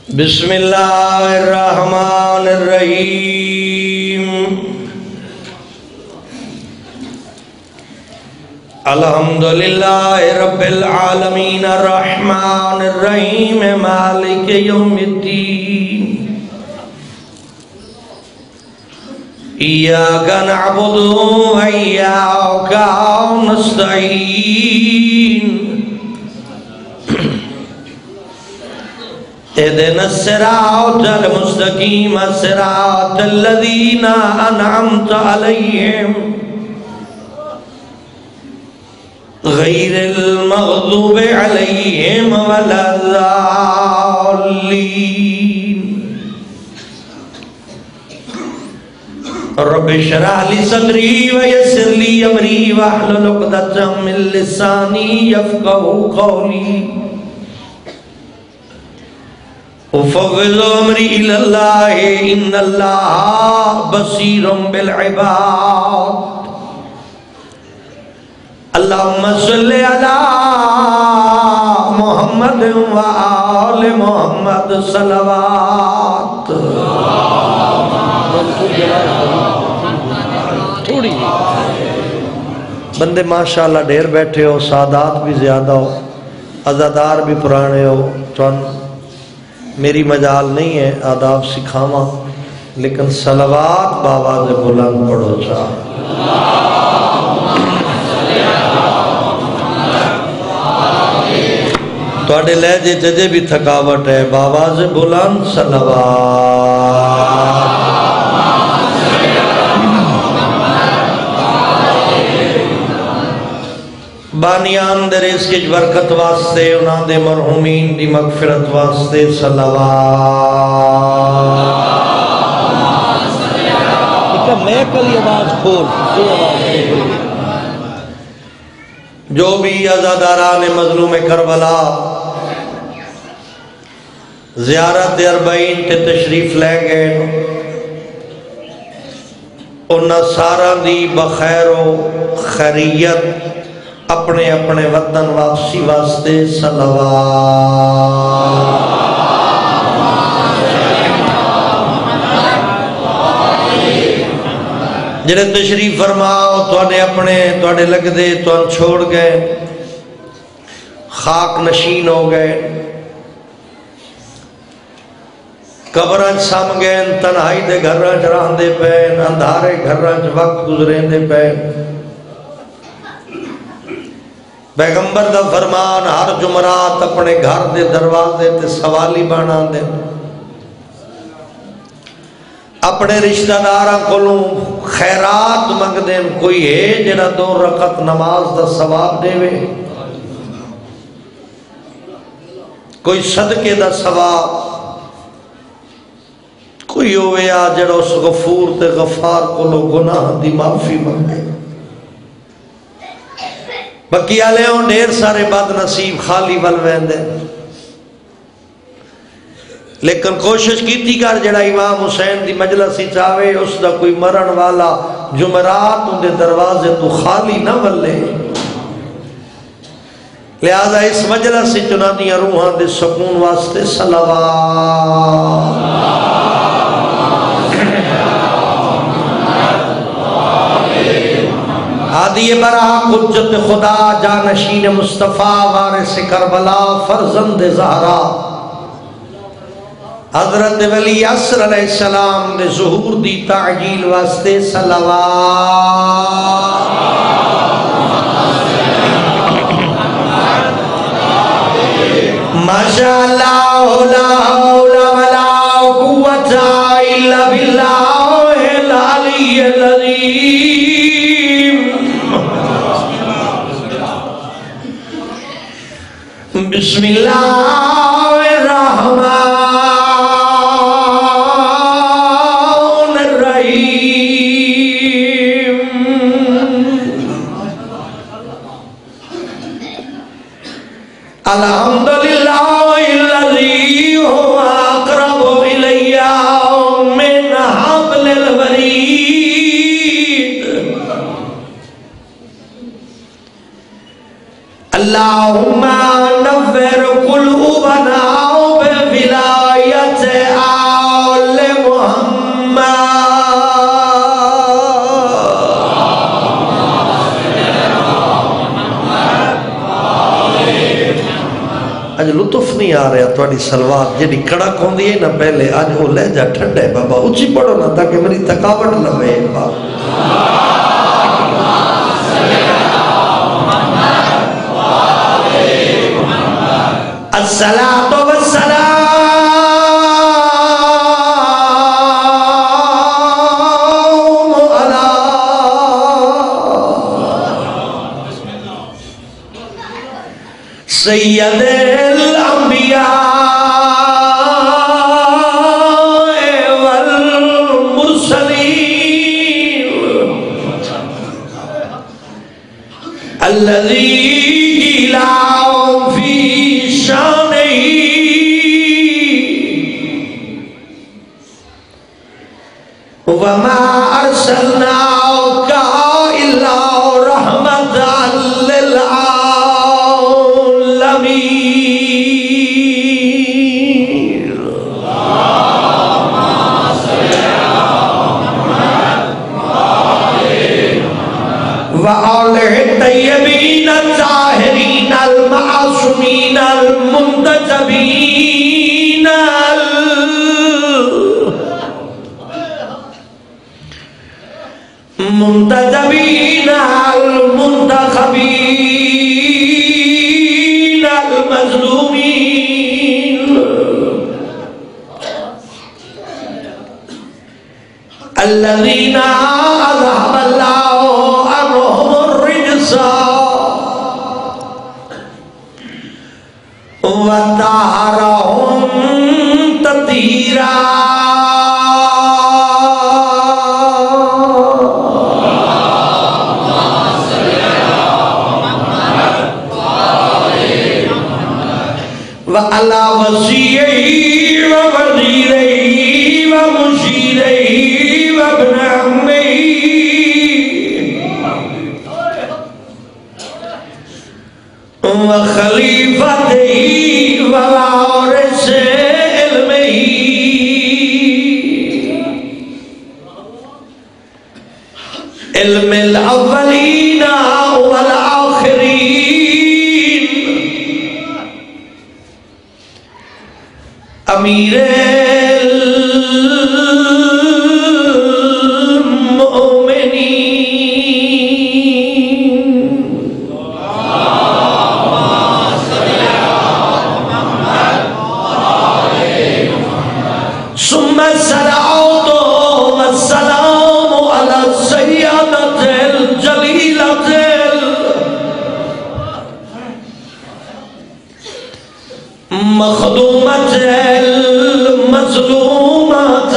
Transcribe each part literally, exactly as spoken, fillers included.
بسم اللہ الرحمن الرحیم الحمدللہ رب العالمین الرحمن الرحیم مالک یوم الدین ایاک نعبد و ایاک نستعین اهدنا الصراط المستقيم صراط الذين أنعمت عليهم غير المغضوب عليهم ولا الضالين رب اشرح لي صدري ويسر لي أمري واحلل عقدة من لساني يفقهوا قولي وفوض امری الى اللہ ان اللہ بصیر بالعباد اللہم صلی علی محمد و آل محمد صلوات تھوڑی بندے ماشاءاللہ ڈھیر بیٹھے ہو، سادات بھی زیادہ ہو، عزادار بھی پرانے ہو، چون میری مجال نہیں ہے آداب سکھاواں، لیکن صلوات باواز بلند پڑھو چاہ توڑے لہجے ججے بھی تھکاوٹ ہے، باواز بلند صلوات بانیان دے رزق کی برکت واسطے، انہاں دے مرحومین دی مغفرت واسطے صلوات میں کلی آواز کھول جو بھی عزاداران مظلوم کربلا زیارت اربعین تے تشریف لے گئے انہاں سارا دی بخیر و خیریت اپنے اپنے وطن واپسی واسطے صلوات جنہیں تشریف فرماؤ توڑے اپنے توڑے لگ دے تو ان چھوڑ گئے خاک نشین ہو گئے قبران سام گئے تنہائی دے گھران جران دے پین اندھارے گھران وقت گزرین دے پین پیغمبر دا فرمان ہر جمعرات اپنے گھر دے دروازے تے سوالی بنا دے اپنے رشتہ داراں کولوں خیرات منگ دین کوئی ہے جنہ دو رکعت نماز دا ثواب دے وے کوئی صدقے دا ثواب کوئی ہوئے آ جڑا اس غفور تے غفار کولوں گناہ دی معافی منگے بکی آلے ہوں ڈیر سارے بد نصیب خالی بلوین دے لیکن کوشش کی تھی کر جڑا امام حسین دی مجلسی چاہوے اس دا کوئی مرن والا جمعرات ان دے دروازے تو خالی نہ بلے لہذا اس مجلسی چنانیاں روحاں دے سکون واسطے صلوات ہادی براہ حجت خدا جانشین مصطفیٰ وارث کربلا فرزند زہرا حضرت ولی عصر علیہ السلام دے ظہور دی تعجیل واسطے صلوات ماشاءاللہ لا حول ولا قوت الا باللہ العلی العظیم بسم اللہ الرحمن الرحیم الحمدللہ الذی هو اقرب الی من حبل الورید اللہم نور کل لطف نہیں آ رہا تھوڑی سلوات جی کڑک ہوندی ہے نا پہلے آج وہ لہجہ ٹھنڈا ہے بابا اچھی پڑھو نا تاکہ میری تھکاوٹ نہ پے الصلاۃ والسلام سید الانبیاء والمرسلین الذی لا فی شانہ وما ارسلناک الا رحمۃ للعالمین وآلہ الطیبین الطاہرین المعصومین المنتجبین المنتجبین المنتخبین المظلومین الذین اذهب اللہ عنهم الرجس وطهرهم تطہیرا وعلى وصيه ووزيره ومشيره وابن عمه وخليفته ووارث علمه علم الاولين والآخرين امیر المؤمنین ثم الصلاۃ والسلام علی السیدۃ الجلیلۃ مخدومت المظلومت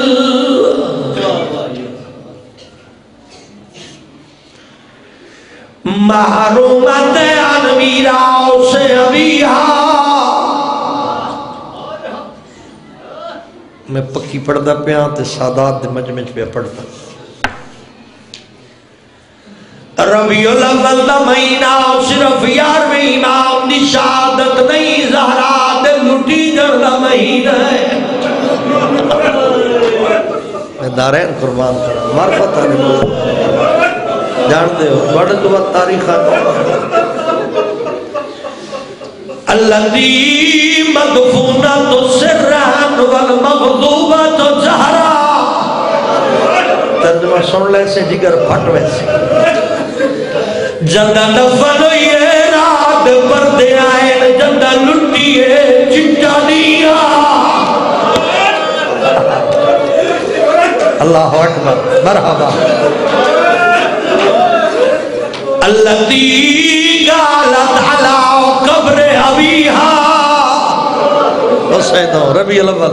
محرومت عن میراث ابیہا میں پکی پڑھدا پیا تے سادات دے مجمع پہ پڑھدا ربیع الاول دا مہینہ صرف یارویں امام دی شہادت نہیں زہرا دے لٹی جڑ دا مہینہ ہے میں دارین قربان کرا معرفت آنے لوگ جان دے ہو بڑھ تو وقت تاریخ آتا الذی مدفونۃ سرًا والمغضوبۃ جہرا ترجمہ سن لے سے جگر پھٹ ویسے جندہ دفن ہوئیے رات پردے آئے جندہ لٹیے چنچا دیا اللہ اکبر مرحبا الذی قالت علی قبر ابیہا سیدہ ربیع الاول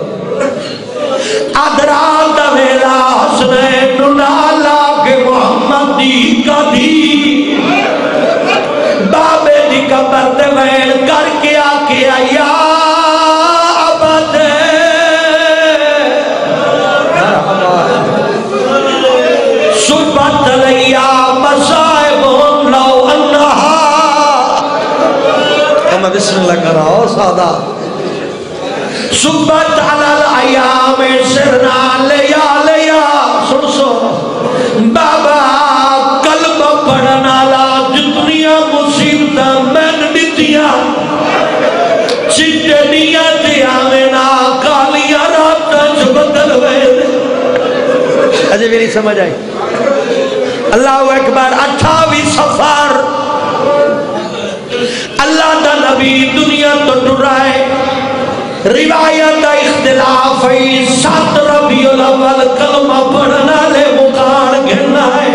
ادران دا ویلا حسنین نالا کے محمد دی کا دی بابے دی قبر دے ویل کر کے آکے آیا عبد صبت لیا مصائب لو انہا ہمیں بسم اللہ کر رہا ہو سادہ صبت علی الایام سرنا لیا لیا سن سو بابا قلب پڑھنا لا جتنیاں مصیبتاں میں نبیتیاں چک اجے میری سمجھ آئی؟ اللہ اکبر. اٹھاویں سفر اللہ دا نبی دنیا تو ڈرائے. روایت اختلاف ہے. سات ربیع الاول کلمہ پڑھنا لے مقان گھرنا ہے.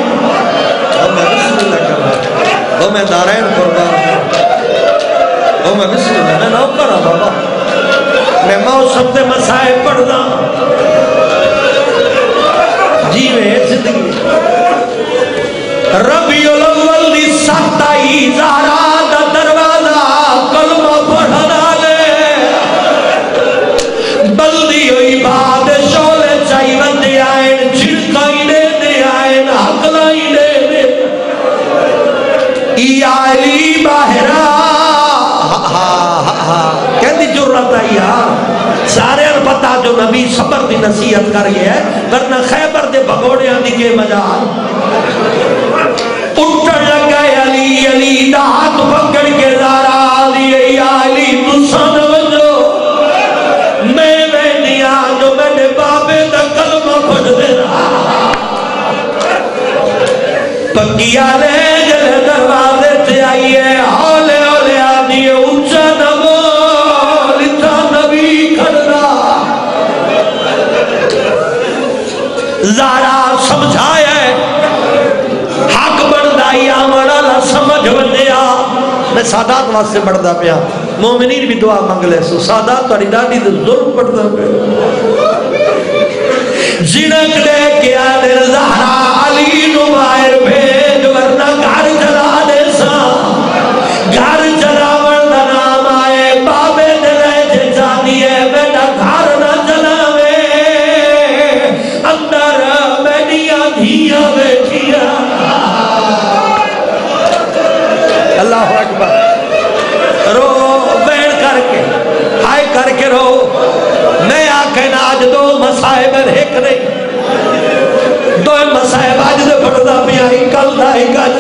وہ میں دارین قربان وہ میں بسم اللہ میں نہ کرا بابا. میں موسم تے مسائل پڑھنا جی میں زندگی. ربیع الاول دی ستائی زہرا دا دروازہ کلمہ پڑھنا لے. بلدی ہوئی باد شولے چاہی وندے آئین چھڑکائی دے دے آئین حقلائی دے دے. ای آئلی باہرہ کہتی جرت آئی سارے پتا جو نبی صبر دی نصیحت کر گیا ہے ورنہ خیبر دے بھگوڑے آدھی کے مجال. اٹھر لگائے علی علی دا ہاتھ پکڑ کے زارا آدھی ای آئلی تسان وجو میں میں دیا جو میں نے بابے دا کلمہ پڑھ دے رہا. پکیا لے جلے دروازے تے آئی ہے ہولے ہولے آدھی ہے اونچا نمو لتا نبی کھڑنا. زارا سمجھایا ہے حق بردائی آمڑا لا سمجھ بندیا. میں سادات واسطے بڑھدا پیا مومنین بھی دعا منگ لے سو. سادات تاری ڈاڈی دے ظلم بڑھدا پیا. زنک دے کیا دل زہرا علی نو باہر بھیج ورنہ گھر جلا دے سا. گھر جلا ورنہ نام آئے بابے دلے جے جانی ہے میڈا گھر نہ جلاوے. اندر میڈیا دھیا بیٹھیا. اللہ اکبر. رو بیڑ کر کے ہائے کر کے رو. میں آکھیں آج دو مسائب ایک نہیں دو مسائب آج دے پڑھدا پیا ہی کل دا ہی کل.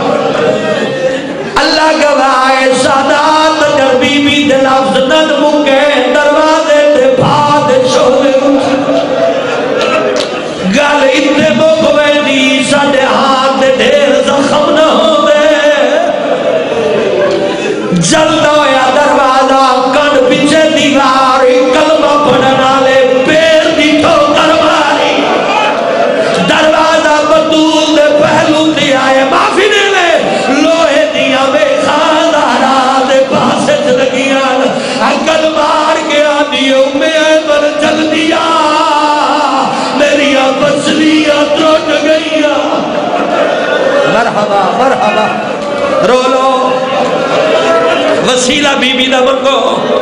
اللہ گواہ سادات جر بی بی دے لفظ نن مکے دروازے دے بھاد شولے گل اتنے مکوے دی ساڑے ہاتھ دے دیر زخم نہ ہو دے. جلد ہویا دروازہ کن پیچھے دیواری کلمہ پڑھنا لے پیر دی ٹھوکر ماری. دروازہ بطول دے پہلو دی آئے معافی دے لے لوہے دیا بے خاندارا دے پاسے چلگیاں اکل مار گیا دیو میں ایمن چل دیا میری بچلیاں ٹوٹ گئیاں. مرحبا مرحبا. رو لو وسیلہ بی بی دا منگو.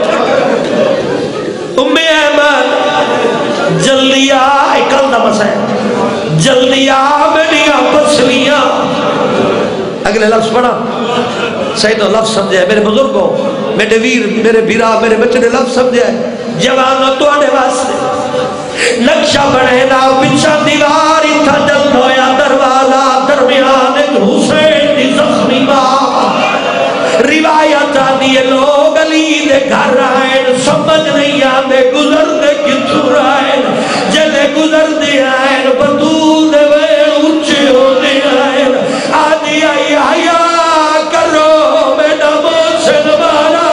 ام احمد جلدی آ اکل دا مسئلہ جلدی آ میری بچلیاں. اگلے لفظ پڑھا سیدہ لفظ سمجھے میرے بزرگوں میرے ویر میرے بیرا میرے بچے نے لفظ سمجھے جوانوں تو آنے واسطے نقشہ بڑھے نا پچھا دیواری تھا جلد ہویا دروازہ درمیان ایک حسین دی زخمی ماں. روایت آنی ہے لوگ علی دے گھر آئین سمجھ نہیں آنے گزر دے کتھو آئین جلے گزر دے آئین بدود ویل اچھے ہو دے آئین. آدھی آئی آیا کرو میڈا موسن مارا.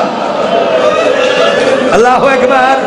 اللہ اکبر.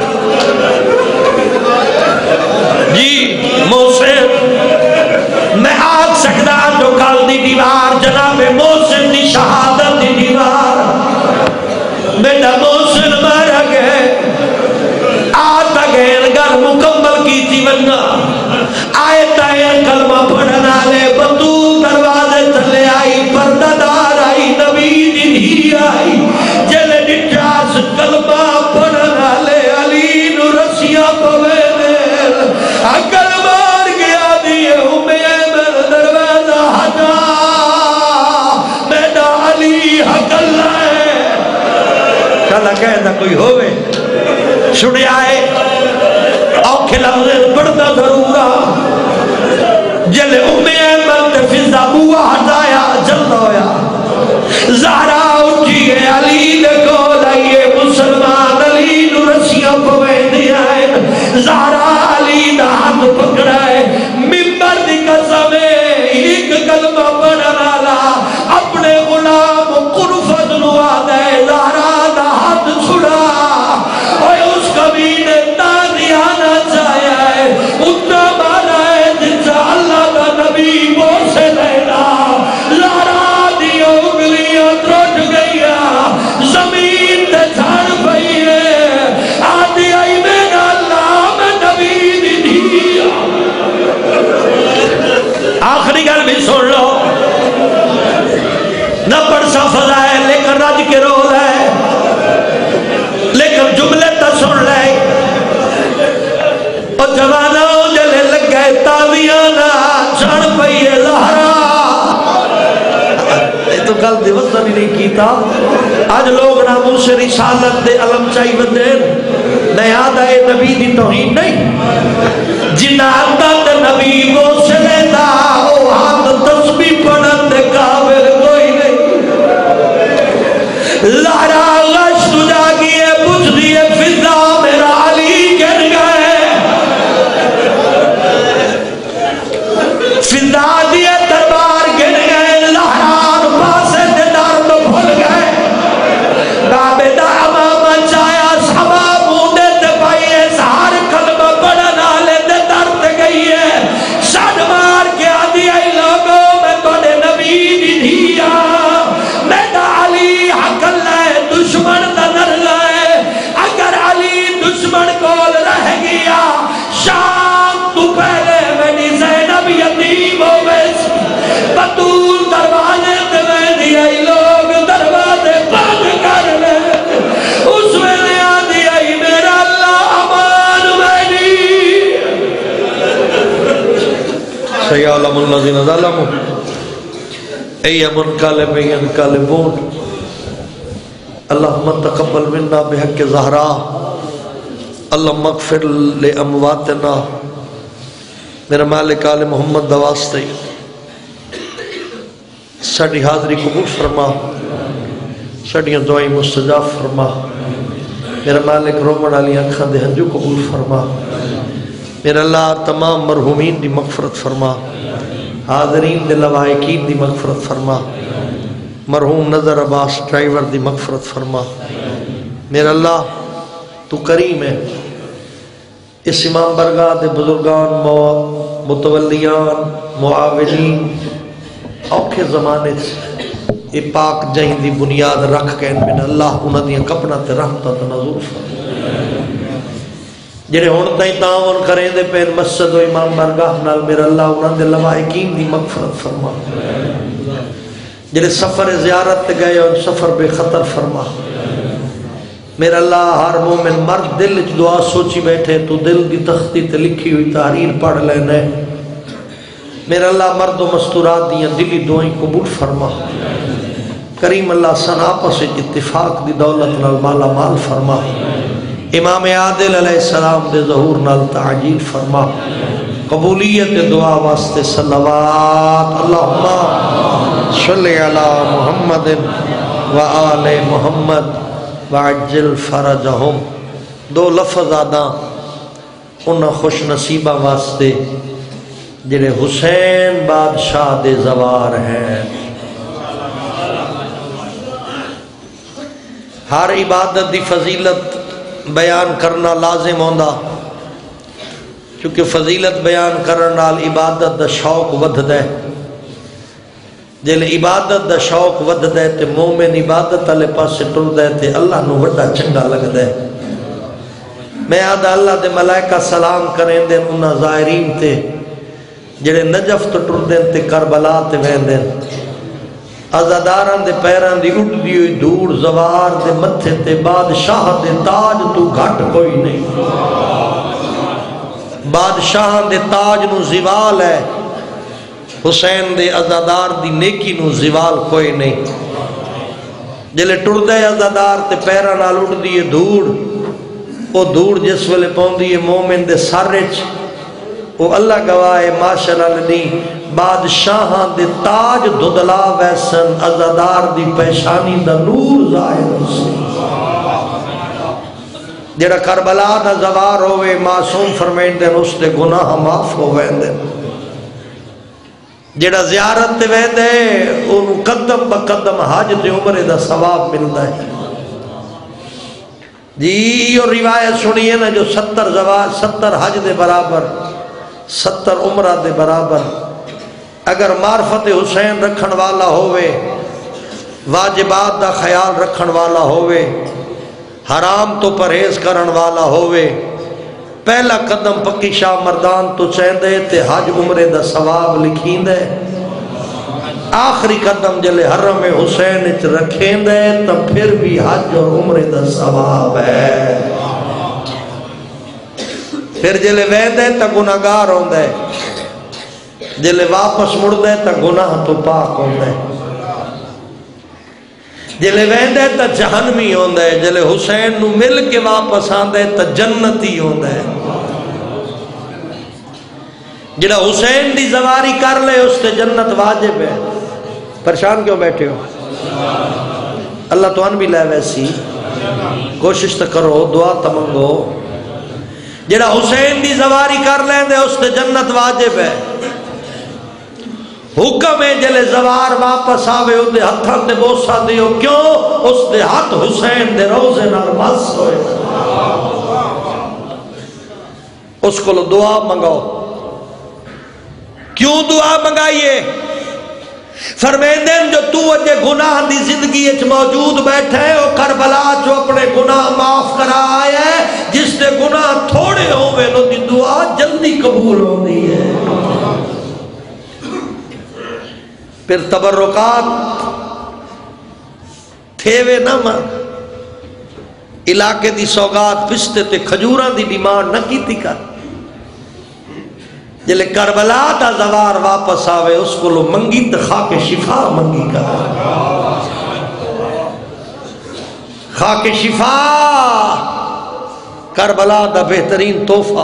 جی موسن میں آج سکتا جو کال دی دیوار جناب موسن دی شہادت دی دیوار میڈا موسن مارا گئے. آتا گئے گھر مکمل کی تھی ورنہ آئے تائے کلمہ پڑھنا لے بندو دروازے تلے آئی پردہ دار آئی نبی دی دھی آئی جلے نٹاس کلمہ پڑھنا لے علی نو رسیاں پوے دل اگر مار گیا دیئے ہمیں ایمن دروازہ ہٹا میڈا علی حق اللہ ہے. کلا کہتا کوئی ہوئے سنے آئے اوکھے لفظ پڑھتا ضرورا جلے امی احمد فضا بوا ہٹایا جلد ہویا. زہرا اٹھی گئے علی دیکھو لائیے مسلمان علی نو رسیاں پوے دیا ہے. زہرا علی دا ہاتھ پکڑا ہے کیتا آج لوگ ناموس رسالت دے علم چاہی بدین نیاد آئے نبی دی توہین نہیں جنہ عدد نبی وہ سلیدہ او ہاتھ تسبیح پڑھن دے قابل کوئی نہیں لارا غش تجا گئے بجھ دیئے فضا میرا علی گر گئے فضا دیئے دربار گر گئے لہران پاسے دے دار تو بھول گئے کعبے دا امامہ چایا سبا موندے تے پائیے سہار کلمہ بڑھن آلے دے در تے گئی ہے شاد مار کے آدھی آئی لوگوں میں تو نے نبی بھی دیا میں دا علی حق اللہ دشمن دا نر لائے اگر علی دشمن کول رہ گیا شام تو پہلے میری زینب یتیم ہو بیس بطول دروازے تے میں دیا ہی لوگ دروازے بند کر لے اس میں دیا دیا ہی میرا اللہ امان میری سیعلم الذین ظلموا ای امن کالبین کالبون اللہم تقبل منا بحق زہرا اللہم اغفر لامواتنا میرا مالک آل محمد دواستے ساڑھی حاضری قبول فرما ساڑھیاں دعائیں مستجاب فرما میرا مالک رومن علی اکھاں دے ہنجو قبول فرما میرا اللہ تمام مرحومین دی مغفرت فرما حاضرین دے لوائقین دی مغفرت فرما مرحوم نظر عباس ڈرائیور دی مغفرت فرما میرا اللہ تو کریم ہے اس امام برگاہ دے بزرگان متولیان معاونین اوکھے زمانے سے یہ پاک جہیں دی بنیاد رکھ کے ان میں اللہ انہاں دیاں کپنا تے رحمتہ تے نظور فرما جنہیں ہونتا ہی تعاون کریں دے پین مسجد و امام برگاہ نال میرا اللہ انہاں دے لوائقین دی مغفرت فرما جنہیں سفر زیارت گئے اور سفر بے خطر فرما میرا اللہ ہر مومن مرد دل دعا سوچی بیٹھے تو دل دی تختی تے لکھی ہوئی تحریر پڑھ لینے میرا اللہ مرد و مستورات دیا دلی دعائیں قبول فرما کریم اللہ سناپا سے اتفاق دی دولت نال مالا مال فرما امام عادل علیہ السلام دے ظہور نال تعجیل فرما قبولیت دعا واسطے صلوات اللہم صلی علی محمد و آل محمد وعجل فرجہم دو لفظ آدھا انہاں خوش نصیبہ واسطے جنہیں حسین بادشاہ دے زوار ہیں ہر عبادت دی فضیلت بیان کرنا لازم ہوندہ کیونکہ فضیلت بیان کرنا عبادت دا شوق ودھ دے جلے عبادت دا شوق ودھ دے تے مومن عبادت علی پاسے ٹر دے تے اللہ نو وڈا چنگا لگ دے میں آدھا اللہ دے ملائکہ سلام کریں دے انہاں ظاہرین تے جڑے نجف تو ٹر دیں تے کربلا تے وین دیں ازاداران دے پیران دی اٹھ دی ہوئی دور زوار دے متھے تے بادشاہ دے تاج تو گھٹ کوئی نہیں بادشاہ دے تاج نو زوال ہے حسین دے ازادار دی نیکی نو زوال کوئی نہیں جلے ٹر دے ازادار تے پیران نال اٹھ دی دور او دور جس ویلے پوندی مومن دے سارچ او اللہ گواہ ماشاءاللہ نہیں بادشاہاں دے تاج دھدلا ویسن ازادار دی پیشانی دا نور ظاہر سی جڑا کربلا دا زوار ہوئے معصوم فرمائن دیں اس دے گناہ معاف ہوئے دیں جڑا زیارت تے وے دے انہوں قدم با قدم حاج تے عمر دا ثواب ملتا ہے جی یہ روایت سنیے نا جو ستر زوار ستر حج دے برابر ستر عمرہ دے برابر اگر معرفت حسین رکھن والا ہوئے واجبات دا خیال رکھن والا ہوئے حرام تو پرہیز کرن والا ہوئے پہلا قدم پکی شاہ مردان تو چیندے تے حج عمرے دا ثواب لکھین دے آخری قدم جلے حرم حسین اچ رکھین دے تو پھر بھی حج اور عمرے دا ثواب ہے پھر جلے ویندے تا گناہگار ہوندے جلے واپس مڑ دے تا گناہ تو پاک ہوندے جلے ویندے تا جہنمی ہوندے، جلے حسین نو مل کے واپس آندے تا جنتی ہوندے۔ جڑا حسین دی زواری کر لے اس تے جنت واجب ہے۔ پریشان کیوں بیٹھے ہو؟ اللہ تو ان بھی لے ویسی کوشش تو کرو، دعا تو منگو۔ جڑا حسین دی زواری کر لیں دے اس تے جنت واجب ہے۔ حکم ہے جلے زوار واپس آوے او دے ہتھاں تے بوسا دیو، کیوں؟ اس دے ہاتھ حسین دے روزے نال مس ہوئے، اس کو لو دعا منگاؤ۔ کیوں دعا منگائیے؟ فرمیندے جو تو اجے گناہ دی زندگی اچ موجود بیٹھے او کربلا جو اپنے گناہ معاف کرا آیا ہے، جس دے گناہ تھوڑے ہوئے نو دی دعا جلدی قبول ہوندی ہے۔ پھر تبرکات تھے وے نہ من علاقے دی سوگات پستے تے کھجوراں دی ڈیمانڈ نہ کیتی کر۔ جلے کربلا دا زوار واپس آوے اس کو لو منگی تے خاک شفا منگی کر، خاک شفا کربلا دا بہترین تحفہ۔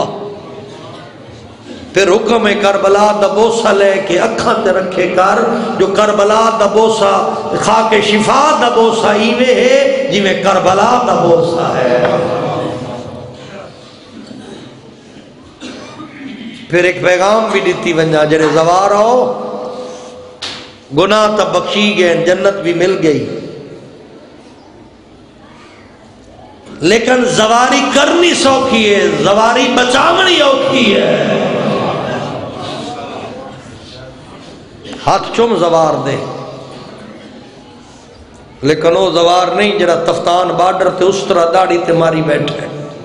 پھر حکم ہے کربلا دا بوسا لے کے اکھاں تے رکھے کر، جو کربلا دا بوسا خاک شفا دا بوسا ایویں ہے جی میں کربلا دا بوسا ہے۔ پھر ایک پیغام بھی دیتی ونجا، جڑے زوار آؤ گناہ تب بخشی گئے، جنت بھی مل گئی، لیکن زواری کرنی سوکھی ہے، زواری بچاونی اوکھی ہے۔ ہاتھ چم زوار دے، لیکن وہ زوار نہیں جڑا تفتان بارڈر تے اس طرح داڑھی تے ماری بیٹھے،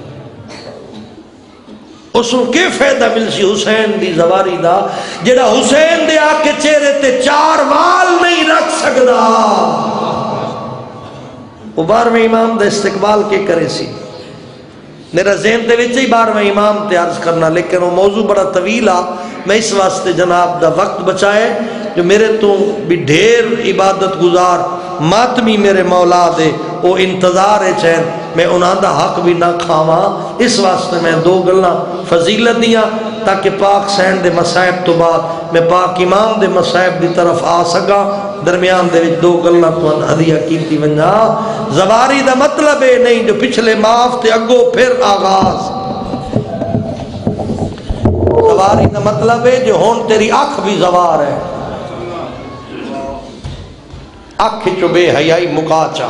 اس کو کی فائدہ مل سی حسین دی زواری دا، جڑا حسین دے آکے چہرے تے چار وال نہیں رکھ سکدا۔ وہ بارہویں امام دا استقبال کے کرے سی، میرا ذہن دے وچ ہی بارہویں امام تے عرض کرنا، لیکن وہ موضوع بڑا طویل آ، میں اس واسطے جناب دا وقت بچائے جو میرے تو بھی ڈھیر عبادت گزار ماتمی میرے مولا دے وہ انتظار ہے چین میں انہاں دا حق بھی نہ کھاواں، اس واسطے میں دو گلاں فضیلت دیاں تاکہ پاک سین دے مصائب تو بعد میں پاک امام دے مصائب دی طرف آ سکا۔ درمیان دے وچ دو گلاں تو ہدیہ کیتی ونجا۔ زواری دا مطلب ہے نہیں جو پچھلے معاف تے اگو پھر آغاز، زواری دا مطلب ہے جو ہون تیری آنکھ بھی زوار ہے، آنکھ چو بے حیائی مکاچا،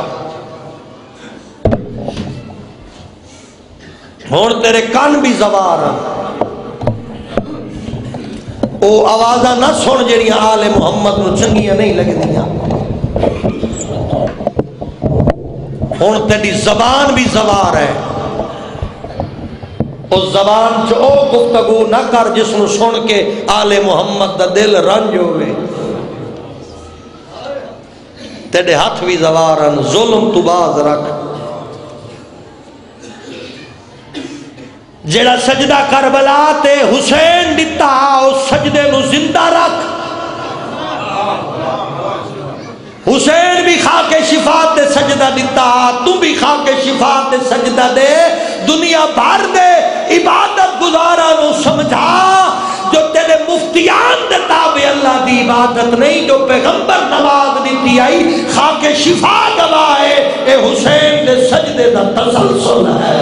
ہون تیرے کان بھی زوار ہیں، او آوازہ نہ سن جڑیاں آل محمد نو چنگیاں نہیں لگ دیاں، ہون تیری زبان بھی زوار ہے، اس زبان چو او گفتگو نہ کر جس نو سن کے آل محمد دا دل رنج ہوئے، تیرے ہاتھ بھی زوارن، ظلم تو باز رکھ، جڑا سجدہ کربلا تے حسین دیتا اس سجدے نو زندہ رکھ، حسین بھی خاک شفاعت تے سجدہ دیتا، تو بھی خاک شفاعت تے سجدہ دے، دنیا بھر دے عبادت گزارا نو سمجھا جو تیرے مفتیان دے تابع اللہ دی عبادت نہیں، جو پیغمبر نواز دیتی آئی خاک شفا گواہ ہے، اے حسین دے سجدے دا تسلسل ہے۔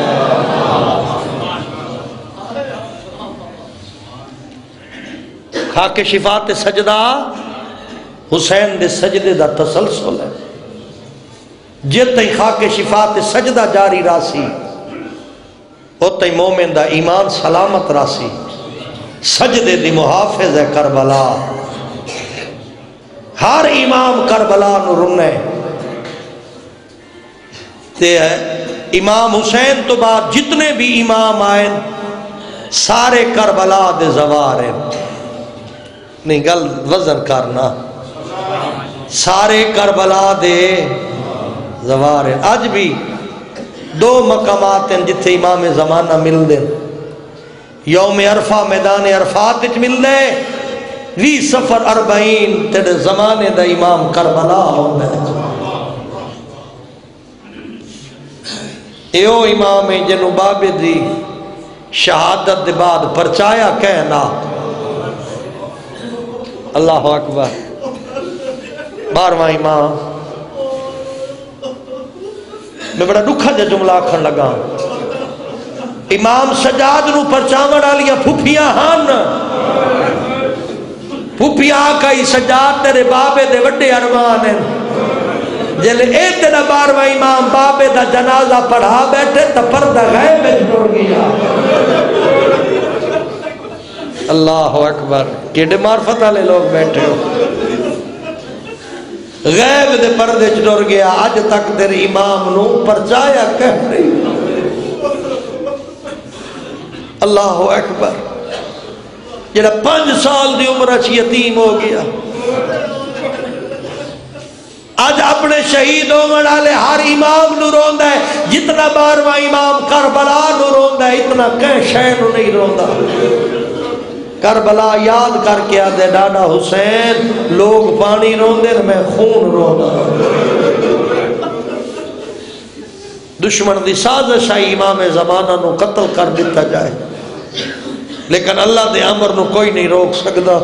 خاک شفا تے سجدہ حسین دے سجدے دا تسلسل ہے، جل تئی خاک شفا تے سجدہ جاری راسی او تئی مومن دا ایمان سلامت راسی، سجدے دی محافظ ہے کربلا، ہر امام کربلا نو رنے تے امام حسین تو بعد جتنے بھی امام آئے سارے کربلا دے زوار ہیں، نہیں گل وزن کرنا، سارے کربلا دے زوار ہیں۔ آج بھی دو مقامات ہیں جتھے امام زمانہ مل دے، یوم عرفہ میدان عرفات وچ مل دے، وی سفر اربعین تیرے زمانے دا امام کربلا ہوندا ہے۔ ایو امام ہے جنہوں بابے دی شہادت دے بعد پرچایا کہنا اللہ اکبر بارواں امام میں بڑا دکھا جا جملہ آکھن لگا امام سجاد نو پرچاون والیاں پھپھیاں ہن پھپھیاں آکھائی سجاد تیرے بابے دے وڈے ارمان ہیں جلے اے تیرا بارواں امام بابے دا جنازہ پڑھا بیٹھے تا پردہ غیب میں جڑ گیا اللہ اکبر کیڑے معرفت والے لوگ بیٹھے ہو غیب دے پردے چڑ گیا آج تک تیرے امام نو پرچایا کہہ رہی اللہ اکبر جڑا پانچ سال دی عمر اچ یتیم ہو گیا آج اپنے شہید ہونے والے ہر امام نو روندا ہے جتنا بارواں امام کربلا نو روندا ہے اتنا کہیں شے نو نہیں روندا کربلا یاد کر کے آدھے ڈاڈا حسین لوگ پانی روندے میں خون روندا دشمن دی سازش آئی امام زمانہ نو قتل کر دیتا جائے لیکن اللہ دے امر نو کوئی نہیں روک سکتا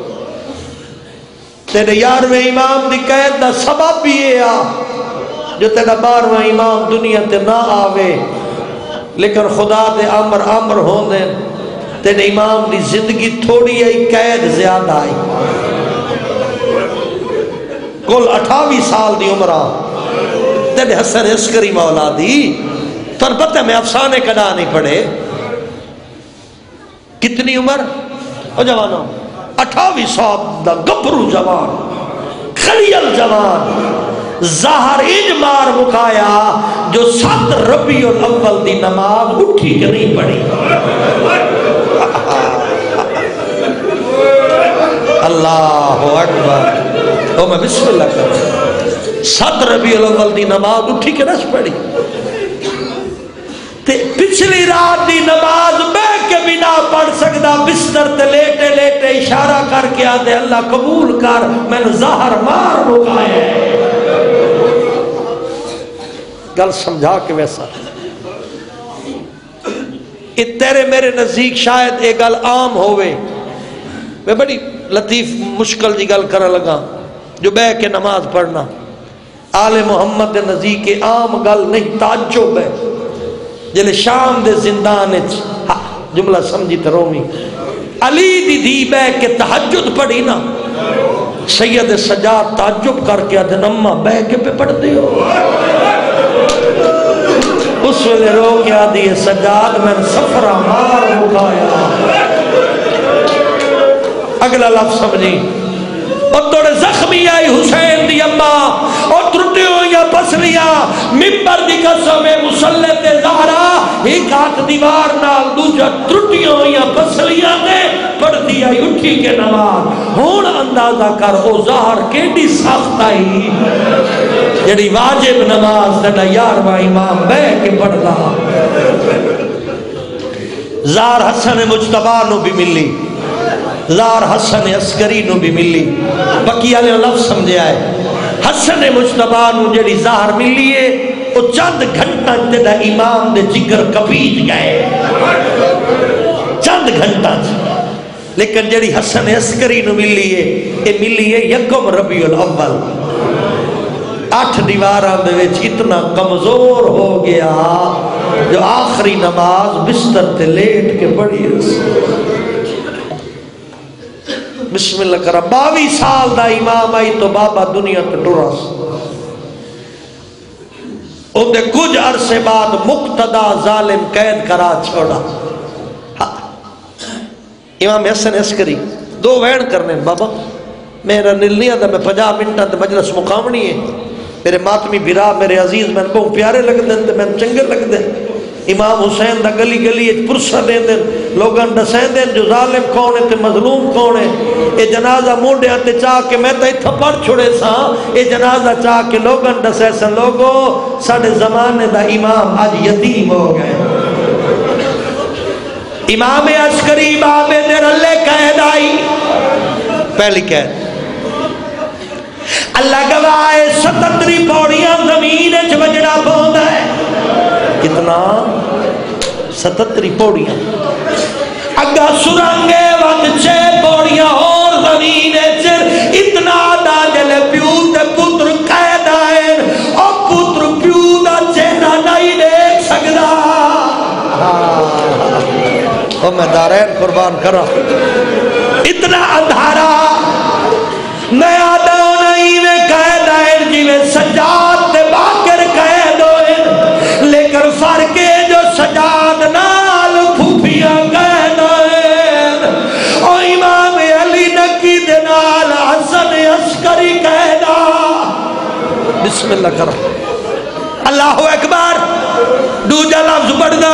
تیرے یارویں امام دی قید دا سبب بھی یہ آ جو تیرا بارواں امام دنیا تے نہ آوے لیکن خدا دے امر امر ہوندے تیرے امام دی زندگی تھوڑی آئی قید زیادہ آئی کل اٹھاوی سال دی عمرہ تیرے حسن عسکری مولا دی تر پتہ میں افسانے کڑا نہیں پڑے کتنی عمر او جوانوں اٹھاوی سال دا گبرو جوان خلیل جوان ظاہر اجمار مکایا جو سات ربیع الاول دی نماز اٹھی کہ نہیں پڑی اللہ اکبر او میں بسم اللہ کروں سات ربیع الاول دی نماز اٹھی کہ نہیں پڑی تے پچھلی رات دی نماز میں کے بنا پڑھ سکتا بستر تے لیٹے لیٹے اشارہ کر کے آدھے اللہ قبول کر میں نے ظاہر مار مکایا گل سمجھا کے ویسا یہ تیرے میرے نزدیک شاید ایک گل عام ہوئے میں بڑی لطیف مشکل جی گل کرنے لگا جو بے کے نماز پڑھنا آل محمد دے نزدیک عام گل نہیں تعجب ہے جلے شام دے زندان جملہ سمجھی ترومی علی دی دی بے کے تحجد پڑھی نا سید سجاد تعجب کر کے ادھن اممہ بے کے پہ پڑھ دیو اس ویلے رو کے آدھی سجاد میں سفرہ مار مکایا اگلا لفظ سمجھی اور توڑے زخمی آئی حسین دی اممہ اور ترٹی ہوئیاں پسلیاں ممبر دی قسم مسلح تے زہرا ایک ہاتھ دیوار نال دوجہ ترٹی ہوئیاں پسلیاں تے پڑھ دیا اٹھی کے نماز ہون اندازہ کر او ظاہر کیڑی سخت آئی جڑی واجب نماز تیڑا یارواں امام بے کے پڑھ رہا زار حسن مجتبہ نو بھی ملی زار حسن عسکری نو بھی ملی بکی علیہ لفظ سمجھے آئے حسن مجتبہ نو جڑی ظاہر ملی ہے وہ چند گھنٹہ تیڑا امام دے جگر کپیج گئے چند گھنٹہ لیکن جڑی حسن عسکری نو ملی ہے یہ ملی ہے یکم ربیع الاول آٹھ دیواران دے وچ اتنا کمزور ہو گیا جو آخری نماز بستر تے لیٹ کے پڑھی بسم اللہ کرا باوی سال دا امام آئی تو بابا دنیا تے ٹرس ان دے کچھ عرصے بعد مقتدہ ظالم قید کرا چھوڑا امام حسن عسکری دو وین کرنے بابا میرا نل نہیں آتا میں پجا منٹا تے مجلس مقامنی ہے میرے ماتمی بھرا میرے عزیز میں بہت پیارے لگ دیں تے میں چنگے لگ دیں امام حسین دا گلی گلی ایک پرسہ دیں دیں لوگاں دسیں دیں جو ظالم کون ہے تے مظلوم کون ہے اے جنازہ موڈے آتے چاہ کے میں تا اتھا پڑھ چھوڑے سا اے جنازہ چاہ کے لوگاں دسیں سا لوگو ساڑھے زمانے دا امام آج یتیم ہو گئے امام عسکری امام دیر اللہ قید آئی پہلی قید اللہ گواہ ستتری پوڑیاں زمین اچھ بجڑا پوندا ہے کتنا رکھنا ستتری پوڑیاں اگا سرنگے وقت چھے پوڑیاں اور زمین چر اتنا دا جل پیو تے پتر قید آئے اور پتر پیو دا چہرہ نہیں دیکھ سکتا اور میں دارین قربان کرا اتنا اندھارا میں آدھا نہیں میں قید آئے جی میں سجاد تے باکر قید ہوئے لیکن فرقے جو سجاد نال پھوپیاں قید آئے اور امام علی نکی دے نال حسن عسکری قید آئے بسم اللہ کرو اللہ اکبر دوجہ لفظ بڑھنا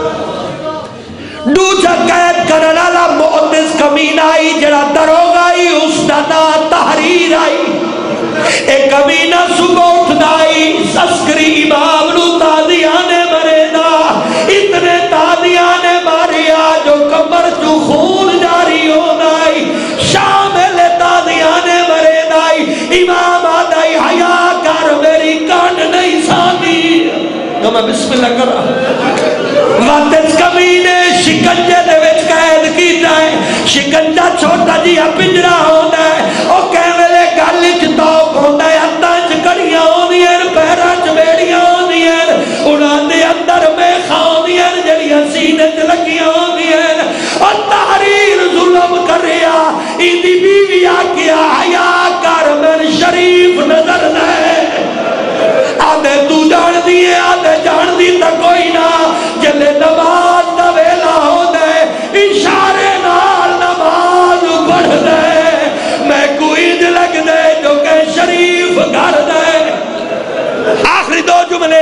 دوجہ قید کرنا لا محدث کمین آئی جڑا دروگائی اس دانا تحریر آئی ایک کمینہ صبح اٹھدائی سسکری امام نو تازیانے مرینا اتنے تازیانے ماریا جو کمر جو خون جاری ہونائی شامل تازیانے مریدائی امام آدائی حیاء کر میری کانڈ نہیں سانی تو میں بسم اللہ کر رہا وقت کمینے شکنجے دے وچ قید کی جائے شکنجہ چھوٹا جی پنجرا ہوتا ہے او کیملے گالی چتاؤ ہوتا ہے اتاں چکڑیاں ہوندی ہیں پیراں چ بیڑیاں ہوندی ہیں انہاں دے اندر میں کھاندی ہیں جڑیاں سینے تے لگیاں ہوندی ہیں اور تحریر ظلم کر رہا ایندی بیوی آ کیا حیا کر میں شریف نظر دے آدھے تو جان دیئے آدھے جان دی تا کوئی نہ جلے نماز دا ویلا ہو دے اشارے نال نماز پڑھ دے میں کوئی دے لگ دے جو کہ شریف گھر دے آخری دو جملے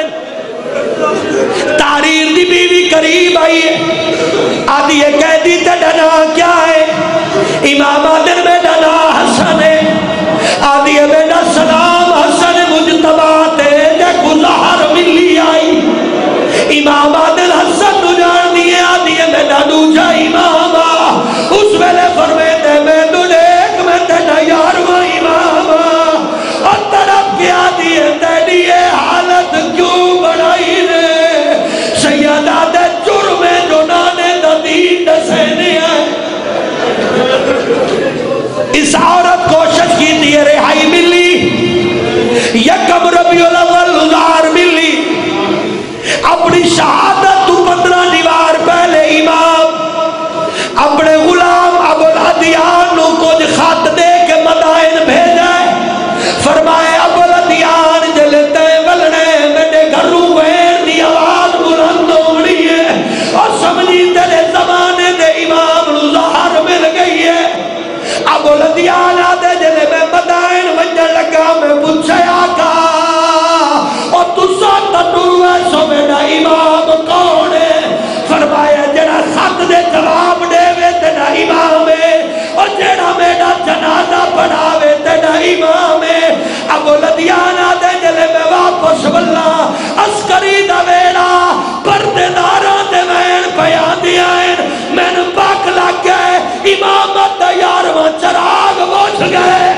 تحریر دی بیوی قریب آئی ہے آدھی یہ قیدی تے ڈنا کیا ہے امام آدن میں ڈنا حسن ہے آدھی یہ بیٹا سلام حسن مجتبہ تے دیکھو لہر ملی آئی امام آدل حسن نو جان دیئے آدھی ہے بیٹا دوجہ امام اس ویلے فرمیتے میں تو دیکھ میں تینا یارواں امام اور طرف کیا دیئے تیڑیے حالت کیوں بڑھائی نے سیدہ دے جرمے جو نانے دا دین دسینے آئے اس عورت کوشش کی دیئے رہائی ملی یکم ربیع الاول ہزار ملی اپنی شہادت تو پندرہ دیوار پہلے امام اپنے غلام ابو العدیان نو کچھ خط دے کے مدائن بھیجائے فرمائے ابو العدیان جلتے ولنے میرے گھروں وین دی آواز بلند ہونی ہے اور سمجھی تیرے زمانے دے امام نو ظاہر مل گئی ہے ابو العدیان آدھے جلے میں مدائن وجہ لگا میں پوچھے آقا اور تُسا تنوے سو میرا امام کون ہے فرمایا جڑا خط دے جواب دے وے تیرا امام ہے اور جڑا میرا جنازہ پڑھاوے تیرا امام ہے ابو العدیان آدھے جلے میں واپس واللہ عسکری دا ویڑا پردے داراں دے وین پیان دیائیں میں نے پاک لگ گئے امامت دا یارواں چراغ بوجھ گئے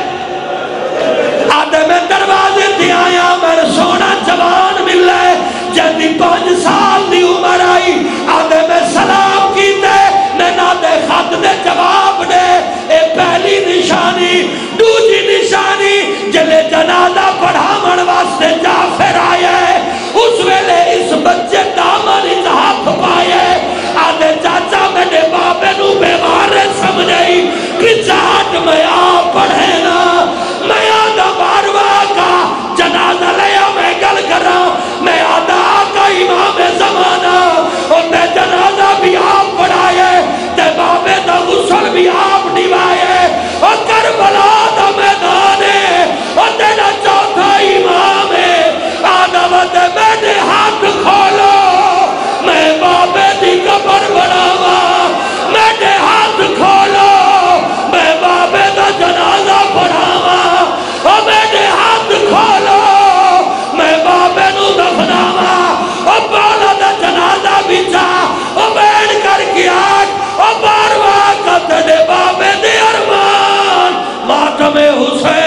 آدھے میں دروازے تھی آیا میں سونا جوان ملے جلدی پانچ سال دی عمر آئی آدھے میں سلام کی دے میں نہ دے خط دے جواب دے اے پہلی نشانی دوسری نشانی جلے جنازہ پڑھا من واسطے جعفر آئے اس ویلے اس بچے دامن اتحاف پائے آدھے چاچا میرے بابے نو بیمارے سمجھئی پچاٹ میں آ پڑھے نا میں آدھا باروا کا جنازہ لیا میں گل کرا میں آدھا آقا امام زمانہ اور تے جنازہ بھی آپ پڑھائے تے بابے دا غسل بھی آپ نوائے اور کربلا دا میدانے اور تیرا چوتھا امام ہے آدھا ودے میرے ہاتھ کھولو میں بابے دی قبر بناوا میرے ہاتھ کھولو میں بابے دا جنازہ پڑھاوا اور میرے ہاتھ کھولو میں بابے نو دفناوا اور بالا دا جنازہ بچا اور بیٹھ کر کے آگ اور باروا کا تیرے بابے دے ارمان ماتم حسین